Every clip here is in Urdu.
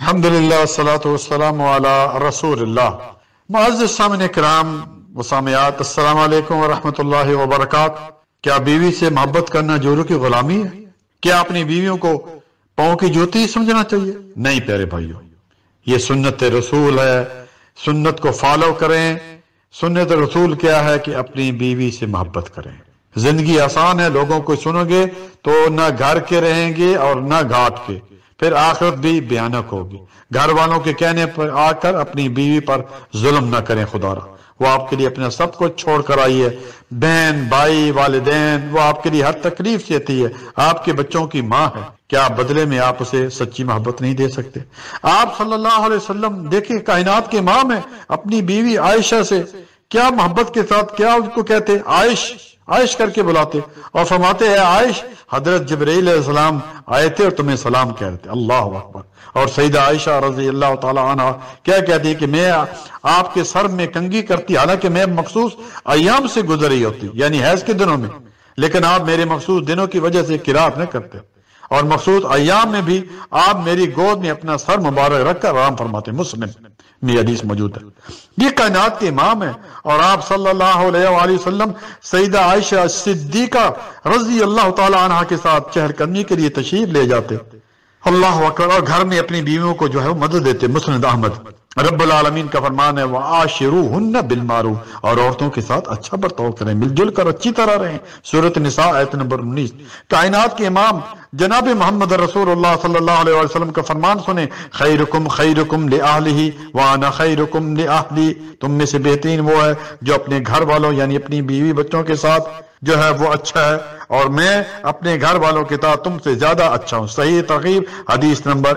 الحمدللہ والصلاة والسلام علی رسول اللہ۔ معزز سامعین کرام و سامعات، السلام علیکم ورحمۃ اللہ وبرکاتہ۔ کیا بیوی سے محبت کرنا جوروں کی غلامی ہے؟ کیا اپنی بیویوں کو پاؤں کی جوتی سمجھنا چاہیے؟ نہیں پیارے بھائیوں، یہ سنت رسول ہے، سنت کو فالو کریں۔ سنت رسول کیا ہے کہ اپنی بیوی سے محبت کریں۔ زندگی آسان ہے، لوگوں کو سنو گے تو نہ گھر کے رہیں گے اور نہ گھاٹ کے، پھر آخرت بھی بھیانک ہوگی۔ گھر والوں کے کہنے پر آ کر اپنی بیوی پر ظلم نہ کریں خدا را، وہ آپ کے لیے اپنا سب کچھ چھوڑ کر آئی ہے، بہن بھائی والدین، وہ آپ کے لیے ہر تکلیف سہتی ہے، آپ کے بچوں کی ماں ہے۔ کیا بدلے میں آپ اسے سچی محبت نہیں دے سکتے؟ آپ صلی اللہ علیہ وسلم دیکھیں، کائنات کے امام ہیں، اپنی بیوی عائشہ سے کیا محبت کے ساتھ کیا اس کو کہتے، عائش عائش کر کے بلاتے اور فرماتے ہیں عائش، حضرت جبرائیل علیہ السلام آئے تھے اور تمہیں سلام کہہ رہے تھے۔ اللہ اکبر۔ اور سیدہ عائشہ رضی اللہ تعالی عنہ کیا کہتی کہ میں آپ کے سر میں کنگھی کرتی، حالانکہ میں مخصوص ایام سے گزر رہی ہوتی، یعنی حیض کے دنوں میں، لیکن آپ میرے مخصوص دنوں کی وجہ سے قرات نہ کرتے، اور مخصوص ایام میں بھی آپ میری گود میں اپنا سر مبارک رکھ کر آرام فرماتے۔ مسلم میں حدیث موجود ہے۔ یہ کائنات کے امام ہیں، اور آپ صلی اللہ علیہ وآلہ وسلم سیدہ عائشہ صدیقہ رضی اللہ تعالی عنہ کے ساتھ چہل قدمی کے لیے تشریف لے جاتے، اللہ اکبر، اور گھر میں اپنی بیویوں کو جو ہے وہ مدد دیتے۔ مسند احمد۔ رب العالمین کا فرمان ہے وَعَاشِرُوهُنَّ بِالْمَعْرُوفِ، اور عورتوں کے ساتھ اچھا برتاؤ کریں، مل جل کر اچھی طرح رہیں۔ سورۃ النساء آیت نمبر 19۔ کائنات کے امام جناب محمد رسول اللہ صلی اللہ علیہ وسلم کا فرمان سنیں، خیرکم خیرکم لأہلہ وانا خیرکم لأہلی، تم میں سے بہترین وہ ہے جو اپنے گھر والوں یعنی اپنی بیوی بچوں کے ساتھ جو ہے وہ اچھا ہے، اور میں اپنے گھر والوں کے ساتھ تم سے زیادہ اچھا ہوں۔ صحیح ترغیب حدیث نمبر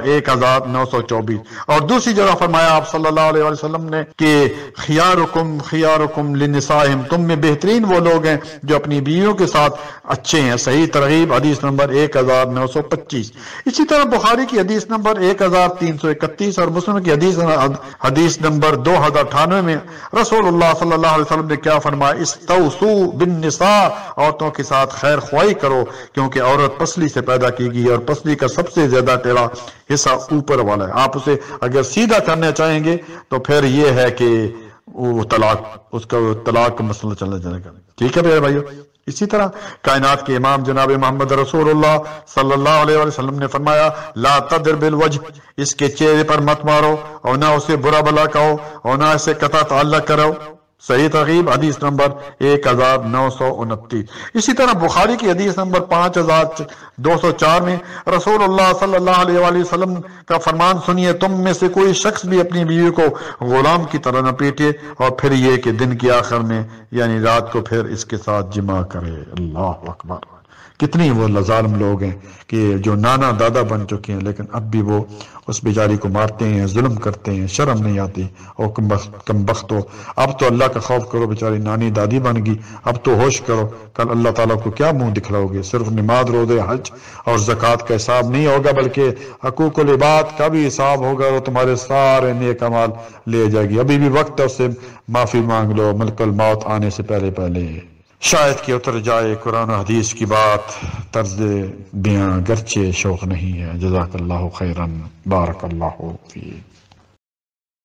1924۔ اور دوسری جگہ فرمایا آپ صلی اللہ علیہ وسلم نے کہ خیارکم خیارکم لنسائہم، تم میں بہترین وہ لوگ ہیں جو اپنی بیویوں کے ساتھ اچھے ہیں۔ صحیح ترغیب حدیث نمبر 1925۔ اسی طرح بخاری کی حدیث نمبر 1331 اور مسلم کی حدیث نمبر 2098 میں رسول اللہ صلی اللہ علیہ وسلم نے کیا فرمایا، استوصوا بالنساء، عورتوں کے ساتھ خیر خواہی کرو، کیونکہ عورت پسلی سے پیدا کی گئی اور پسلی کا سب سے زیادہ ٹیڑھا حصہ اوپر والا ہے۔ آپ اسے اگر سیدھا کرنا چاہیں گے تو پھر یہ ہے کہ وہ اس کا طلاق کا مسئلہ چلا جائے گا۔ ٹھیک ہے میرے بھائیو۔ اسی طرح کائنات کے امام جناب محمد رسول اللہ صلی اللہ علیہ وسلم نے فرمایا لا تضرب الوجہ، اس کے چہرے پر مت مارو اور نہ اسے برا بلا کہو اور نہ اسے قطع تعلق کرو۔ صحیح ترغیب حدیث نمبر 1929۔ اسی طرح بخاری کی حدیث نمبر 5204 میں رسول اللہ صلی اللہ علیہ وآلہ وسلم کا فرمان سنیے، تم میں سے کوئی شخص بھی اپنی بیوی کو غلام کی طرح نہ پیٹے، اور پھر یہ کہ دن کے آخر میں یعنی رات کو پھر اس کے ساتھ جماع کرے۔ اللہ اکبر۔ کتنی وہ ظالم لوگ ہیں کہ جو نانا دادا بن چکے ہیں، لیکن اب بھی وہ اس بیچاری کو مارتے ہیں، ظلم کرتے ہیں، شرم نہیں آتی۔ اور کم بخت ہو، اب تو اللہ کا خوف کرو، بیچاری نانی دادی بن گئی، اب تو ہوش کرو، کل اللہ تعالیٰ کو کیا منہ دکھلاؤ گے؟ صرف نماز روزے حج اور زکوٰۃ کا حساب نہیں ہوگا، بلکہ حقوق العباد کا بھی حساب ہوگا، اور تمہارے سارے نیک اعمال لے جائے گی۔ ابھی بھی وقت ہے، اس سے معافی مانگ لو ملک الموت آنے سے پہلے پہلے، شاید کہ اتر جائے قرآن و حدیث کی بات، طرز بیاں گرچہ شوق نہیں ہے۔ جزاک اللہ خیرا، بارک اللہ فیک۔